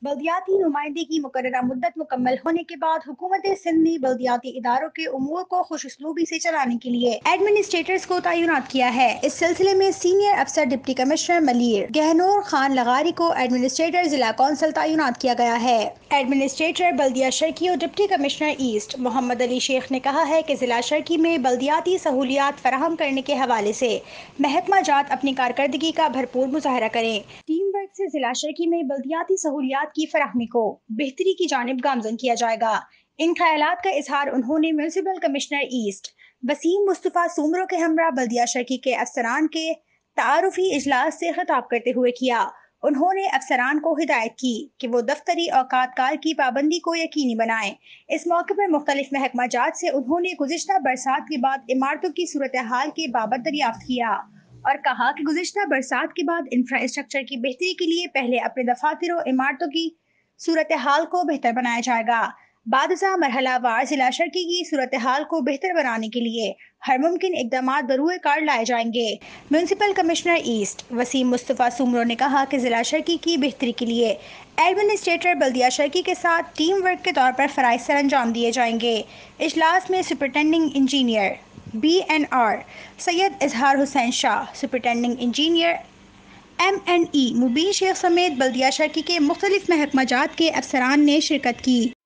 बल्दियाती नुमाइंदगी की मुकर्ररा मुद्दत मुकम्मल होने के बाद हुकूमत सिंध ने बल्दियाती इदारों के उमूर को खुशउस्लूबी से चलाने के लिए एडमिनिस्ट्रेटर्स को तैनात किया है। इस सिलसिले में सीनियर अफसर डिप्टी कमिश्नर मलिर गहनूर खान लगारी को एडमिनिस्ट्रेटर जिला कौंसिल तैनात किया गया है। एडमिनिस्ट्रेटर बल्दिया शर्की और deputy commissioner east Mohammad Ali Shaikh ने कहा है कि जिला शर्की में बल्दियाती सहूलियात फराहम करने के हवाले से महकमा जात अपनी कारकर्दगी का भरपूर मुजाहरा करें। टीम वर्क से जिला शर्की में बल्दियाती सहूलियात की फराहमी को बेहतरी की जानिब गामजन किया जाएगा। इन ख्यालात का इजहार उन्होंने municipal commissioner east Waseem Mustafa Soomro के हमरा बल्दिया शर्की के अफसरान के तारुफी इजलास से खिताब करते हुए किया। उन्होंने अफसरान को हिदायत की कि वो दफ्तरी औकात कार की पाबंदी को यकीनी बनाएं। इस मौके पर मुख्तलिफ महकमा जात से उन्होंने गुज़िश्ता बरसात के बाद इमारतों की सूरत हाल के बाबत दरियाफ्त किया और कहा कि गुज़िश्ता बरसात के बाद इंफ्रास्ट्रक्चर की बेहतरी के लिए पहले अपने दफातर और इमारतों की सूरत हाल को बेहतर बनाया जाएगा। बादशाह मरहलावार जिला शर्की की सूरत हाल को बेहतर बनाने के लिए हर मुमकिन इकदाम बरूए कार लाए जाएंगे। Municipal commissioner east Waseem Mustafa Soomro ने कहा कि जिला शर्की की बेहतरी के लिए एडमिनिस्ट्रेटर बल्दिया शर्की के साथ टीम वर्क के तौर पर फ़राइज़ सर अंजाम दिए जाएंगे। इजलास में superintending engineer BNR Syed Izhar Hussain Shah, superintending engineer MNE Mubeen Shaikh समेत बल्दिया शर्की के मुख्तलिफ महकमा जात के अफसरान ने शिरकत की।